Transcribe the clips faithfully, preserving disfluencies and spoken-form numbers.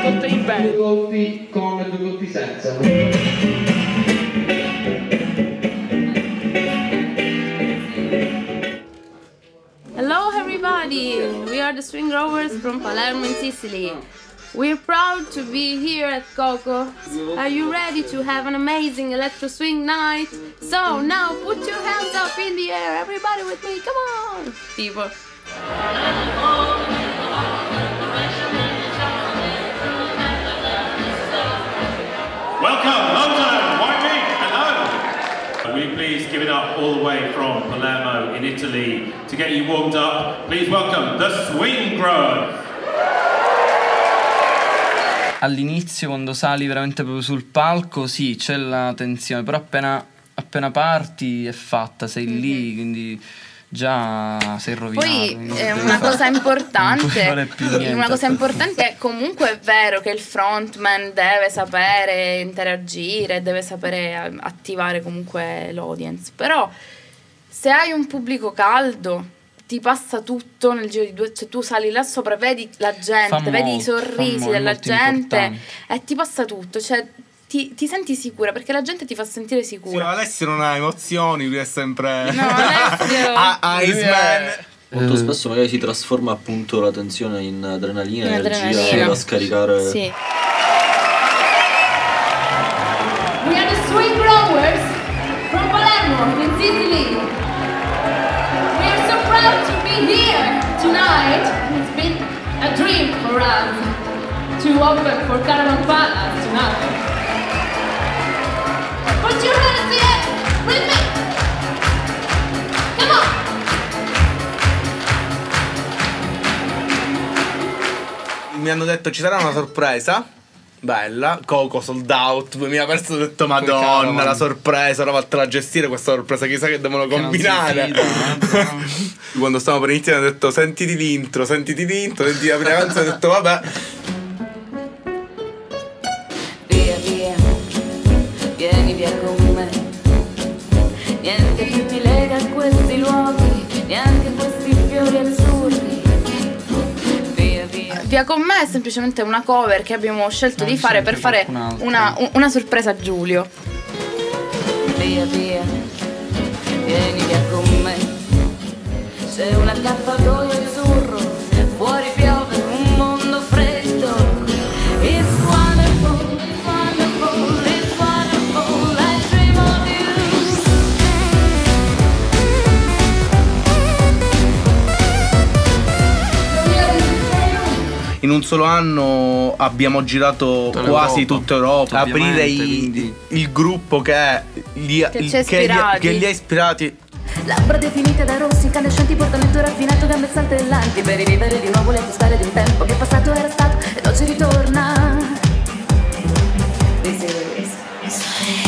Protein Band. Due colpi con e due colpi senza. Hello everybody, we are the Swing Growers from Palermo in Sicily. We're proud to be here at Coco. Are you ready to have an amazing electro swing night? So now put your hands up in the air, everybody with me, come on! Tipo. Welcome, London, Wyoming, hello! Will you please give it up all the way from Palermo in Italy to get you warmed up? Please welcome the Swing Growers! All'inizio, quando sali veramente proprio sul palco, sì, c'è la tensione, però appena, appena parti è fatta, sei mm-hmm. lì, quindi già sei rovinato. Poi eh, una cosa importante, una cosa importante è comunque è vero che il frontman deve sapere interagire, deve sapere attivare comunque l'audience, però se hai un pubblico caldo ti passa tutto nel giro di due, cioè tu sali là sopra, vedi la gente, fa vedi molto, i sorrisi della gente importante. E ti passa tutto, cioè ti, ti senti sicura perché la gente ti fa sentire sicura. Sì, Alessio non ha emozioni, lui è sempre no, Alessio a Iceman. Molto spesso magari si trasforma appunto la tensione in adrenalina, in energia adrenalina. Da scaricare. Sì. We are the Swing Growers from Palermo in Sicily. Proud to be here tonight. It's been a dream for us to open for Caravan Palace tonight. Put your hands in the air with me. Come on. Mi hanno detto ci sarà una sorpresa bella, Coco sold out, duemila persone, ho detto madonna la sorpresa, ora fatela gestire questa sorpresa, chissà che devono che combinare fida, quando stavamo per iniziare hanno detto sentiti l'intro, sentiti l'intro, sentiti la prima canzone, ho detto vabbè via via, vieni via con me, niente più ti lega a questi luoghi, neanche questi fiori azzurri. Via con me è semplicemente una cover che abbiamo scelto non di fare per fare una, una sorpresa a Giulio. Via via, vieni via con me, c'è un accappatoio azzurro, fuori piove un mondo freddo. It's wonderful, it's wonderful, it's wonderful, I dream of you. in un solo anno abbiamo girato tutta quasi Europa, tutta Europa. Aprire i, quindi... il gruppo che, li, che, il, che, li, che li ha ispirati. Labbra definite da rossi, incandescenti, portamento raffinato, gambe saltellanti, per rivivere di nuovo le tue storie di un tempo che passato era stato ed oggi ritorna. This is history.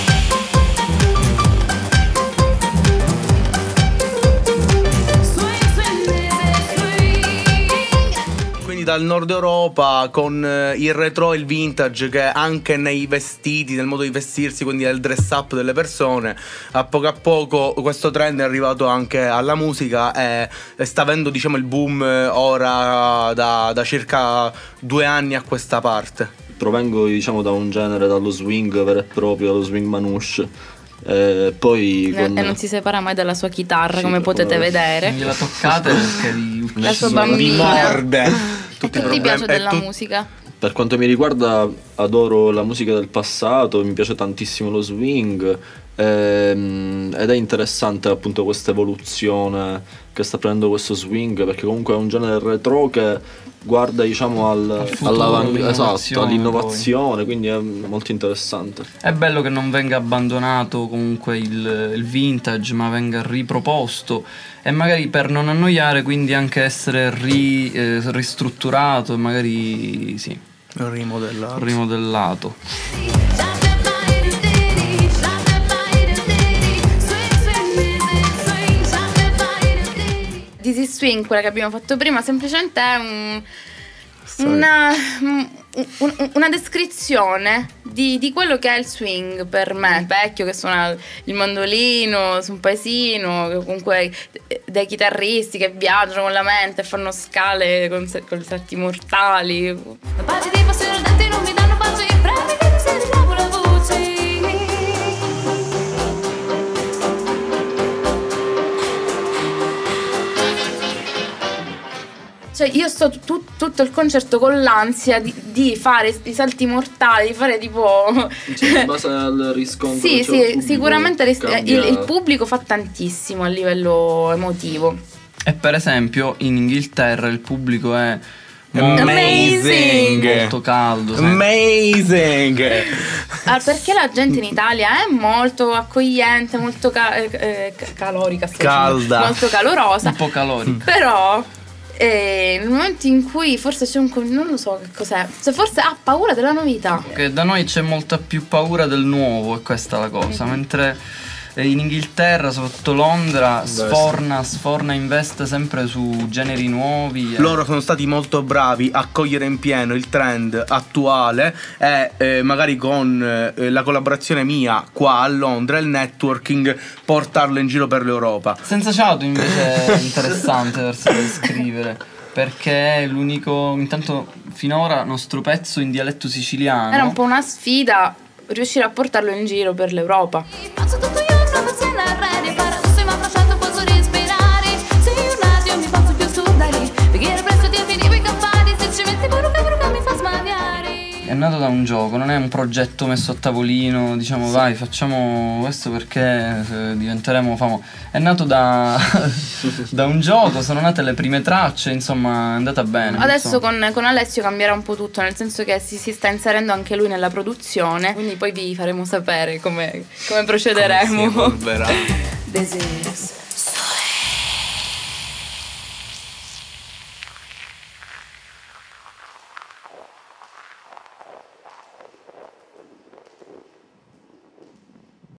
Dal nord Europa con il retro e il vintage, che anche nei vestiti, nel modo di vestirsi, quindi nel dress up delle persone, a poco a poco questo trend è arrivato anche alla musica e, e sta avendo, diciamo, il boom ora da, da circa due anni a questa parte. Provengo, diciamo, da un genere, dallo swing vero e proprio, dallo swing manouche. E poi con... e non si separa mai dalla sua chitarra, sì, come potete come... vedere. Non gliela toccate perché vi la sua bambina morde. Tutti che ti piace della tu... musica? Per quanto mi riguarda, adoro la musica del passato, mi piace tantissimo lo swing, ehm, ed è interessante appunto questa evoluzione che sta prendendo questo swing, perché comunque è un genere retro che guarda, diciamo, al, al esatto, all'innovazione, poi. Quindi è molto interessante. È bello che non venga abbandonato comunque il, il vintage, ma venga riproposto, e magari per non annoiare, quindi anche essere ri, eh, ristrutturato e magari sì, rimodellato. rimodellato. This is Swing, quella che abbiamo fatto prima, semplicemente è un, una, un, una descrizione di, di quello che è il swing per me. Vecchio che suona il mandolino su un paesino, che comunque dei chitarristi che viaggiano con la mente e fanno scale con, con salti mortali. clienti non mi danno pace, i premi che mi si ritravo la voce. Cioè io sto tu- tutto il concerto con l'ansia di, di fare i salti mortali, di fare tipo... Cioè, in base al riscontro Sì, che c'è sì, il pubblico, sicuramente ris- cambia. il, il pubblico fa tantissimo a livello emotivo. E per esempio in Inghilterra il pubblico è Amazing. molto caldo, sai. Amazing. Ah, perché la gente in Italia è molto accogliente, molto ca- eh, ca- calorica, sto Calda. dicendo, molto calorosa. un po' calorica. Però eh, nel momento in cui forse c'è un co- non lo so che cos'è, se forse ha paura della novità. Che da noi c'è molta più paura del nuovo, e questa è la cosa. Mentre in Inghilterra, soprattutto Londra, sforna, sforna, investe sempre su generi nuovi. e- Loro sono stati molto bravi a cogliere in pieno il trend attuale e eh, magari con eh, la collaborazione mia qua a Londra, il networking, portarlo in giro per l'Europa. Senza Ciato invece è interessante per sapere scrivere, perché è l'unico, intanto finora, nostro pezzo in dialetto siciliano. Era un po' una sfida riuscire a portarlo in giro per l'Europa. Faccio tutto io, non se ne arredi, farò se mi ha lasciato posso respirare. Se un attimo mi faccio più sudare, perché presto ti finivo i campani, se ci metti pure un che mi fa smaniare. È nato da un gioco, non è un progetto messo a tavolino, diciamo vai facciamo questo perché eh, diventeremo famosi. È nato da, da un gioco, sono nate le prime tracce, insomma è andata bene. Adesso insomma. con, con Alessio cambierà un po' tutto, nel senso che si, si sta inserendo anche lui nella produzione, quindi poi vi faremo sapere come, come procederemo. Come si evolverà. This is